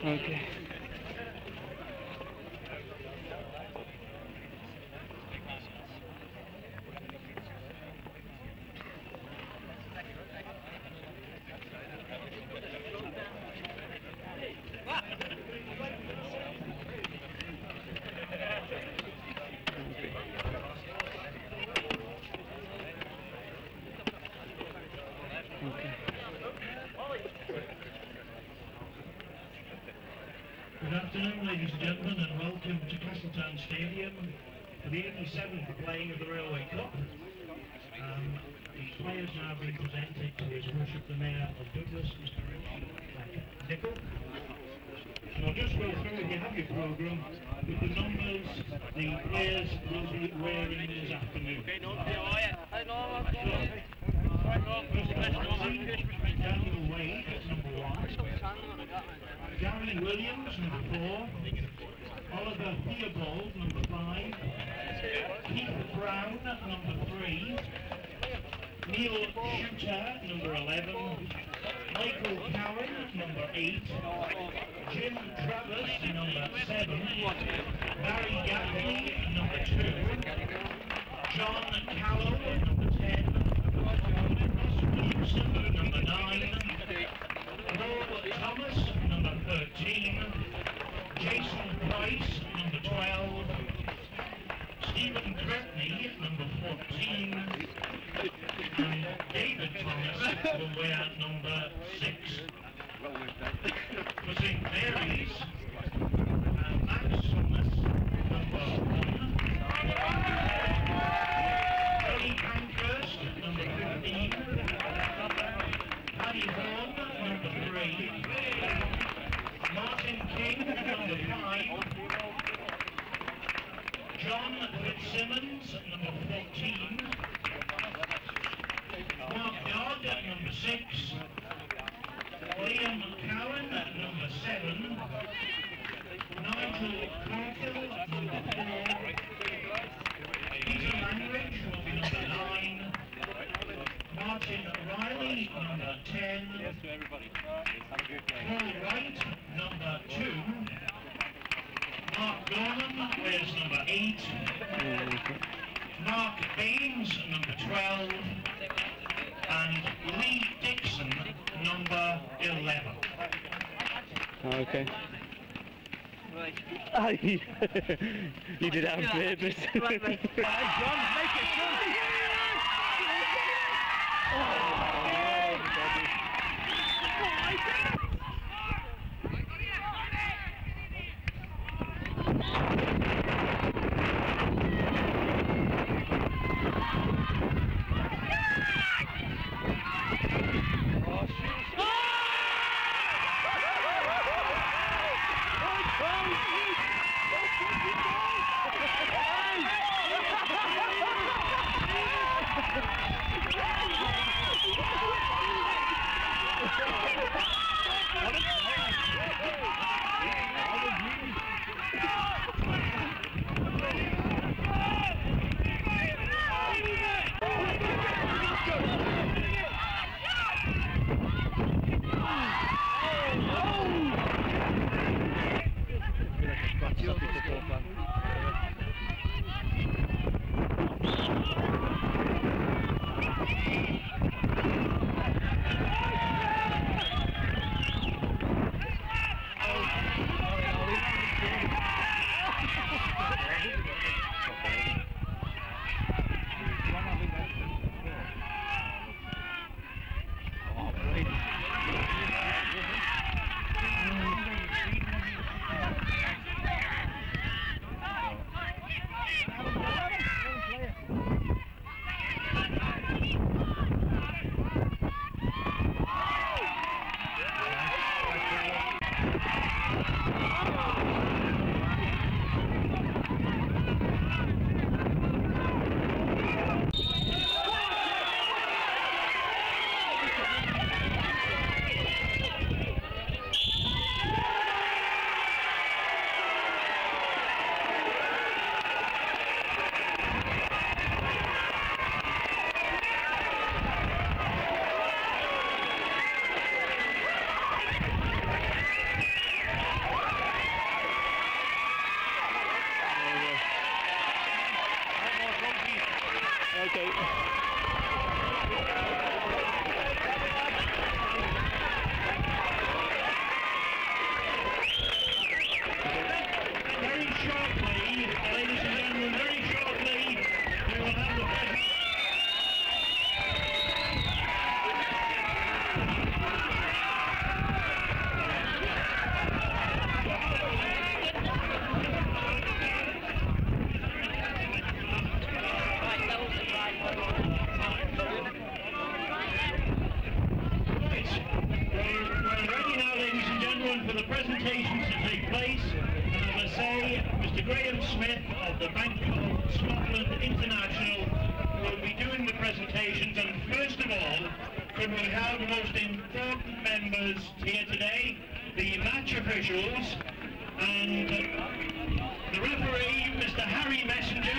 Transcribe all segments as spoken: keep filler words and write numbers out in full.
Okay. Good afternoon, ladies and gentlemen, and welcome to Castletown Stadium for the eighty-seventh playing of the Railway Cup. Um, the players now being presented to His Worship the Mayor of Douglas, Mister Richard Nicol. So I'll just go through, if you have your programme, with the numbers the players will be wearing this afternoon. Daniel Wade at number one. Gary Williams, number four. Oliver Theobald, number five. Keith Brown, number three. Neil Shooter, number eleven. Michael Cowan, number eight. Jim Travers, number seven. Barry Gaffney, number two. John Callow, number ten. Ross Williamson, number nine. Paul Thomas, number thirteen. Jason Price, number twelve. Stephen Cretney, number fourteen. And David Thomas will wear number six. For Saint Mary's, uh, Max Thomas, number one. Billy Pankhurst, number fifteen. Paddy Horn, number three. Martin King, number five. John Fitzsimmons, number fourteen. Mark Dodd, number six. Liam Cowan, number seven. Nigel Cargill, number four. Peter Langridge will be number nine. Martin Riley, number ten. Paul Wright, number two. Mark Gorman wears number eight. Mark Baines, number twelve. And Lee Dixon, number eleven. Okay. Right. You did it on purpose. Right, mate. John, make it, John. place. And as I say, Mister Graham Smith of the Bank of Scotland International will be doing the presentations. And first of all, could we have the most important members here today, the match officials, and the referee, Mister Harry Messenger.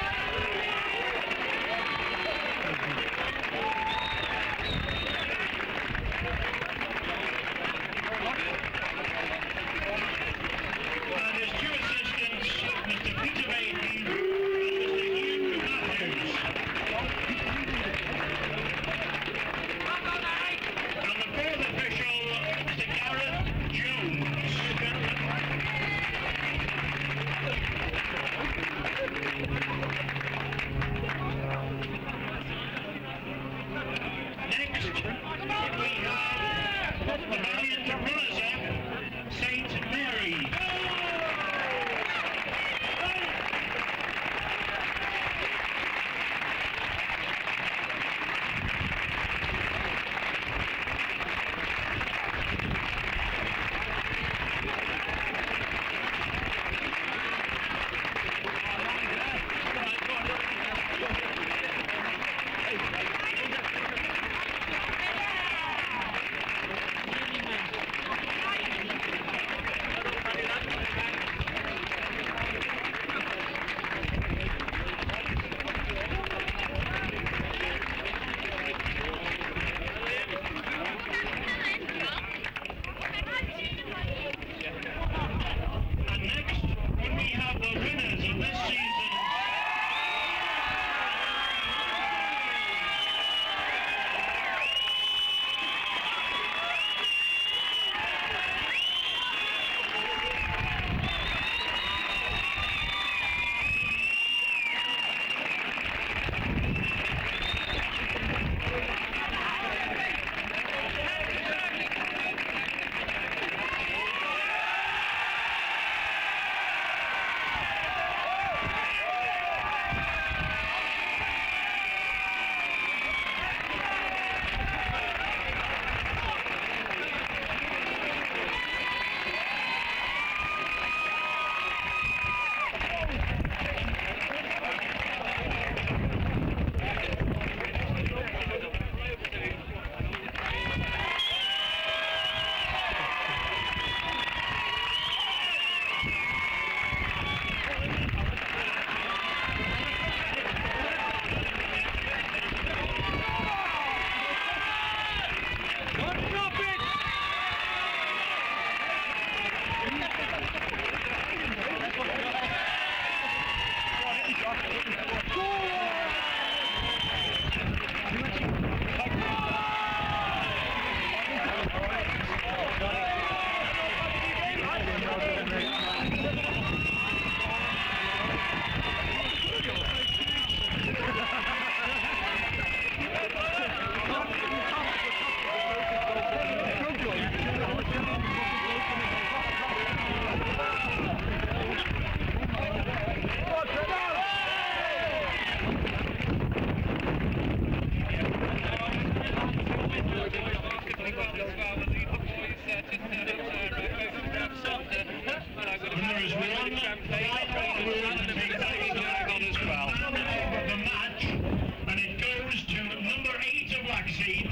The match, and it goes to number eight of Laxey.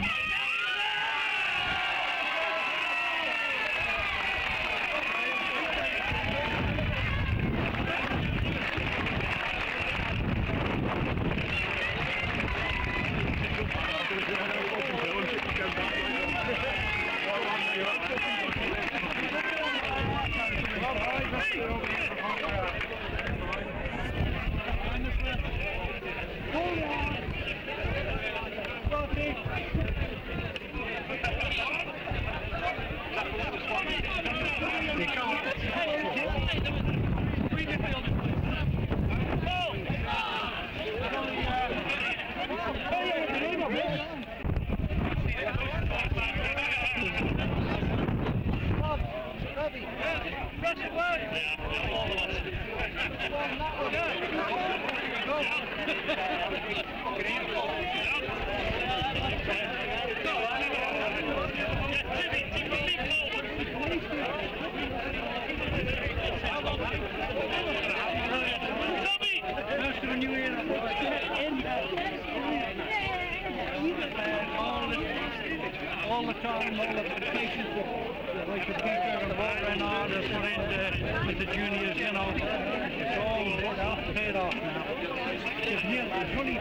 time, all the patients that like the Peter and the Walter and all that's put in the, with the juniors, you know, it's all paid off, paid off now. It's near, it's only...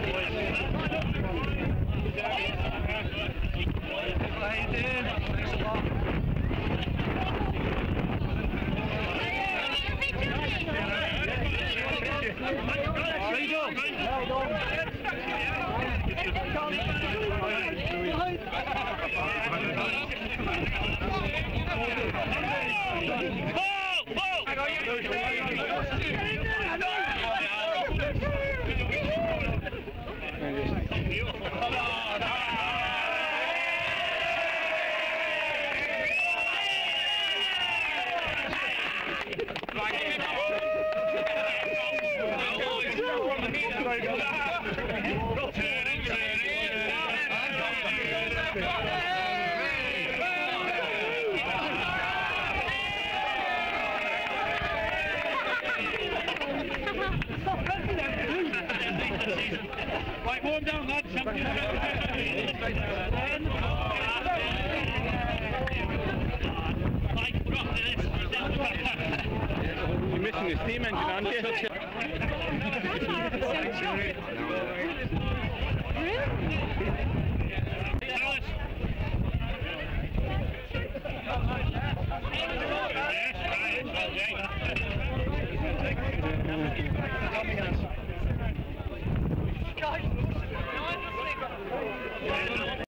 How you doing? Thanks a lot. How you doing? Well done. Right, warm down, lads. You're missing his steam engine, aren't you?